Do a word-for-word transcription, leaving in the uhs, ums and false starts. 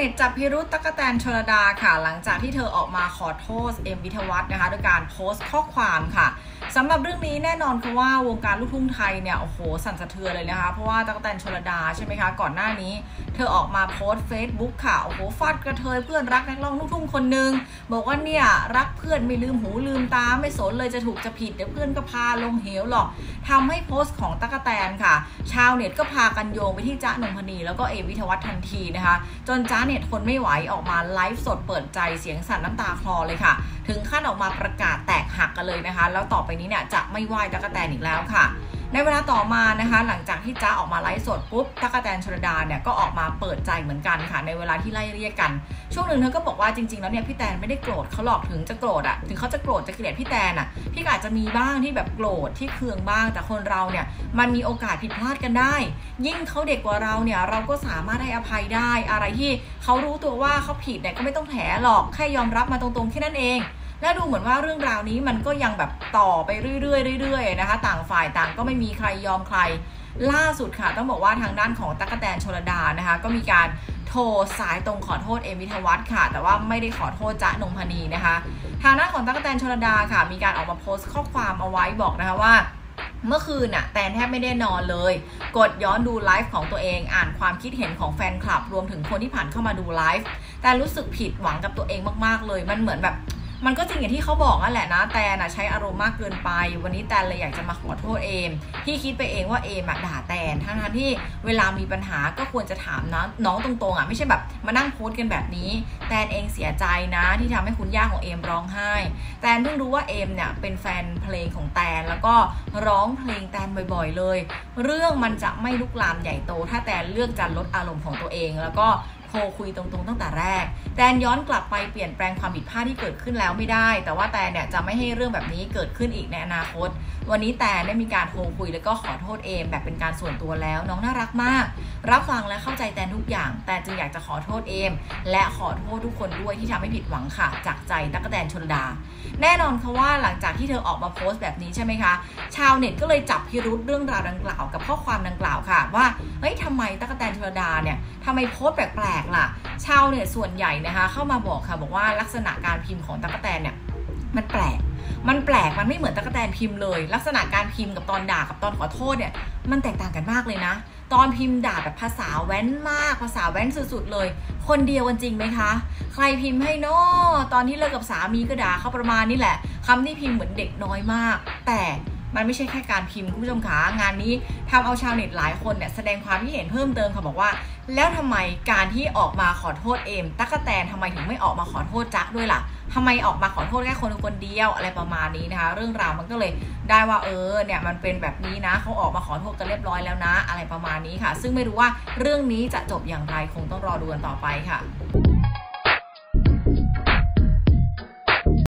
น็ตจับพิรุธตั๊กแตนชลดาค่ะหลังจากที่เธอออกมาขอโทษเอ็มวิทยวัฒน์นะคะโดยการโพสต์ข้อความค่ะสำหรับเรื่องนี้แน่นอนคือว่าวงการลูกทุ่งไทยเนี่ยโอ้โหสั่นสะเทือนเลยนะคะเพราะว่าตั๊กแตนชลดาใช่ไหมคะก่อนหน้านี้เธอออกมาโพสต์เฟซบุ๊กค่ะโอ้โหฟาดกระเทยเพื่อนรักนักร้องลูกทุ่งคนนึงบอกว่าเนี่ยรักเพื่อนไม่ลืมหูลืมตาไม่สนเลยจะถูกจะผิดเดี๋ยวเพื่อนก็พาลงเหวหรอกทำให้โพสต์ของตั๊กแตนค่ะชาวเน็ตก็พากันโยงไปที่จ๊ะนงพนีแล้วก็เอวิทยวัฒน์ทันทีนะคะจนจ๊ะเนี่ยทนไม่ไหวออกมาไลฟ์สดเปิดใจเสียงสั่นน้ำตาคลอเลยค่ะถึงขั้นออกมาประกาศแตกหักกันเลยนะคะแล้วต่อไปนี้เนี่ยจะไม่ไหว้ตั๊กแตนอีกแล้วค่ะในเวลาต่อมานะคะหลังจากที่จ๊ะออกมาไลฟ์สดปุ๊บตั๊กแตนชลดาเนี่ยก็ออกมาเปิดใจเหมือนกันค่ะในเวลาที่ไล่เรียกกันช่วงหนึ่งเธอก็บอกว่าจริงๆแล้วเนี่ยพี่แตนไม่ได้โกรธเขาหรอกถึงจะโกรธอ่ะถึงเขาจะโกรธจะเกลียดพี่แตนอ่ะพี่อาจจะมีบ้างที่แบบโกรธที่เคืองบ้างแต่คนเราเนี่ยมันมีโอกาสผิดพลาดกันได้ยิ่งเขาเด็กกว่าเราเนี่ยเราก็สามารถให้อภัยได้อะไรที่เขารู้ตัวว่าเขาผิดเนี่ยก็ไม่ต้องแถหรอกแค่ยอมรับมาตรงๆแค่นั้นเองและดูเหมือนว่าเรื่องราวนี้มันก็ยังแบบต่อไปเรื่อยๆเรื่อยๆนะคะต่างฝ่ายต่างก็ไม่มีใครยอมใครล่าสุดค่ะต้องบอกว่าทางด้านของตั๊กแตนชลดานะคะก็มีการโทรสายตรงขอโทษเอมวิทยวัฒน์ค่ะแต่ว่าไม่ได้ขอโทษจ๊ะนงพนีนะคะทางด้านของตั๊กแตนชลดาค่ะมีการออกมาโพสต์ข้อความเอาไว้บอกนะคะว่าเมื่อคืนน่ะแตนแทบไม่ได้นอนเลยกดย้อนดูไลฟ์ของตัวเองอ่านความคิดเห็นของแฟนคลับรวมถึงคนที่ผ่านเข้ามาดูไลฟ์แต่รู้สึกผิดหวังกับตัวเองมากๆเลยมันเหมือนแบบมันก็จริงอย่างที่เขาบอกนั่นแหละนะแตนน่ะใช้อารมณ์มากเกินไปวันนี้แตนเลยอยากจะมาขอโทษเอมที่คิดไปเองว่าเอมด่าแตนทั้งนั้นที่เวลามีปัญหาก็ควรจะถามนะน้องตรงๆอ่ะไม่ใช่แบบมานั่งโพสต์กันแบบนี้แตนเองเสียใจนะที่ทำให้คุณย่าของเอมร้องไห้แตนเพิ่งรู้ว่าเอมเนี่ยเป็นแฟนเพลงของแตนแล้วก็ร้องเพลงแตนบ่อยๆเลยเรื่องมันจะไม่ลุกลามใหญ่โตถ้าแตนเลือกจะลดอารมณ์ของตัวเองแล้วก็โทรคุยตรงๆตั้งแต่แรกแตนย้อนกลับไปเปลี่ยนแปลงความผิดพลาดที่เกิดขึ้นแล้วไม่ได้แต่ว่าแตนเนี่ยจะไม่ให้เรื่องแบบนี้เกิดขึ้นอีกในอนาคตวันนี้แตนได้มีการโทรคุยแล้วก็ขอโทษเอมแบบเป็นการส่วนตัวแล้วน้องน่ารักมากรับฟังและเข้าใจแตนทุกอย่างแต่จึงอยากจะขอโทษเอมและขอโทษทุกคนด้วยที่ทำให้ผิดหวังค่ะจากใจตั๊กแตนชลดาแน่นอนค่ะว่าหลังจากที่เธอออกมาโพสต์แบบนี้ใช่ไหมคะชาวเน็ตก็เลยจับพิรุธเรื่องราวดังกล่าวกับข้อความดังกล่าวค่ะว่าเฮ้ยทำไมตั๊กแตนชลดาเนี่ยทำไมโพสต์แปลกๆล่ะชาวเน็ตส่วนใหญ่นะคะเข้ามาบอกค่ะบอกว่าลักษณะการพิมพ์ของตั๊กแตนเนี่ยมันแปลกมันแปลกมันไม่เหมือนตั๊กแตนพิมพ์เลยลักษณะการพิมพ์กับตอนด่ากับตอนขอโทษเนี่ยมันแตกต่างกันมากเลยนะตอนพิมพ์ด่าแบบภาษาแว้นมากภาษาแว้นสุดๆเลยคนเดียวกันจริงไหมคะใครพิมพ์ให้น้อตอนที่เลิกกับสามีก็ด่าเขาประมาณนี้แหละคำที่พิมพ์เหมือนเด็กน้อยมากแต่มันไม่ใช่แค่การพิมพ์คุณผู้ชมขางานนี้ทำเอาชาวเน็ตหลายคนเนี่ยแสดงความคิดเห็นเพิ่มเติมค่ะบอกว่าแล้วทำไมการที่ออกมาขอโทษเอมตั๊กแตนทำไมถึงไม่ออกมาขอโทษจ๊ะด้วยล่ะทำไมออกมาขอโทษแค่คนคนเดียวอะไรประมาณนี้นะคะเรื่องราวมันก็เลยได้ว่าเออเนี่ยมันเป็นแบบนี้นะเขาออกมาขอโทษกันเรียบร้อยแล้วนะอะไรประมาณนี้ค่ะซึ่งไม่รู้ว่าเรื่องนี้จะจบอย่างไรคงต้องรอดูกันต่อไปค่ะ